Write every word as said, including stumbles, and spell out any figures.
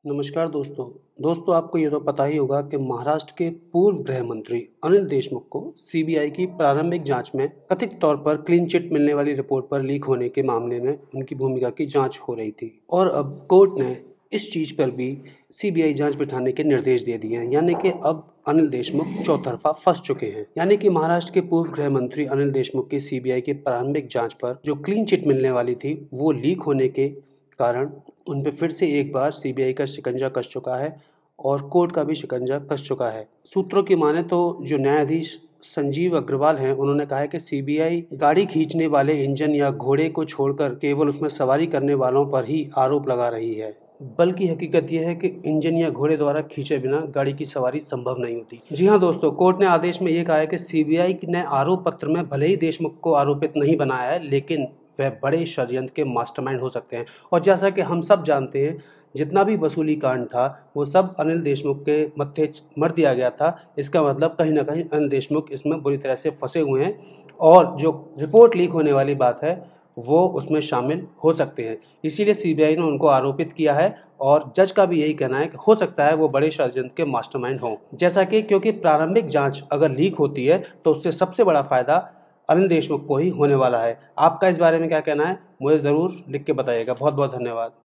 नमस्कार दोस्तों दोस्तों आपको ये तो पता ही होगा कि महाराष्ट्र के पूर्व गृह मंत्री अनिल देशमुख को सीबीआई की प्रारंभिक जांच में कथित तौर पर क्लीन चिट मिलने वाली रिपोर्ट पर लीक होने के मामले में उनकी भूमिका की जांच हो रही थी और अब कोर्ट ने इस चीज पर भी सीबीआई जांच बिठाने के निर्देश दे दिए हैं। यानी कि अब अनिल देशमुख चौतरफा फंस चुके हैं। यानी कि महाराष्ट्र के पूर्व गृह मंत्री अनिल देशमुख की सीबीआई की प्रारंभिक जांच पर जो क्लीन चिट मिलने वाली थी वो लीक होने के कारण उन पे फिर से एक बार सीबीआई का शिकंजा कस चुका है और कोर्ट का भी शिकंजा कस चुका है। सूत्रों की माने तो जो न्यायाधीश संजीव अग्रवाल हैं उन्होंने कहा है कि सीबीआई गाड़ी खींचने वाले इंजन या घोड़े को छोड़कर केवल उसमें सवारी करने वालों पर ही आरोप लगा रही है, बल्कि हकीकत यह है कि इंजन या घोड़े द्वारा खींचे बिना गाड़ी की सवारी संभव नहीं होती। जी हाँ दोस्तों, कोर्ट ने आदेश में ये कहा है कि सीबीआई ने आरोप पत्र में भले ही देशमुख को आरोपित नहीं बनाया है, लेकिन वह बड़े षड्यंत्र के मास्टरमाइंड हो सकते हैं। और जैसा कि हम सब जानते हैं, जितना भी वसूली कांड था वो सब अनिल देशमुख के मत्थे मर दिया गया था। इसका मतलब कहीं ना कहीं अनिल देशमुख इसमें बुरी तरह से फंसे हुए हैं और जो रिपोर्ट लीक होने वाली बात है वो उसमें शामिल हो सकते हैं। इसीलिए सीबीआई ने उनको आरोपित किया है और जज का भी यही कहना है कि हो सकता है वो बड़े षड्यंत्र के मास्टरमाइंड हों। जैसा कि क्योंकि प्रारंभिक जांच अगर लीक होती है तो उससे सबसे बड़ा फायदा अनिल देशमुख को ही होने वाला है। आपका इस बारे में क्या कहना है, मुझे ज़रूर लिख के बताइएगा। बहुत बहुत धन्यवाद।